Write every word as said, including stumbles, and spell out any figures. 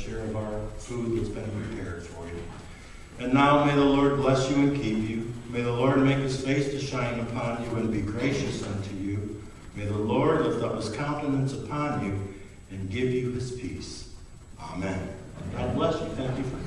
share of our food that's been prepared for you. And now may the Lord bless you and keep you. May the Lord make his face to shine upon you and be gracious unto you. May the Lord lift up his countenance upon you and give you his peace. Amen. God bless you. Thank you for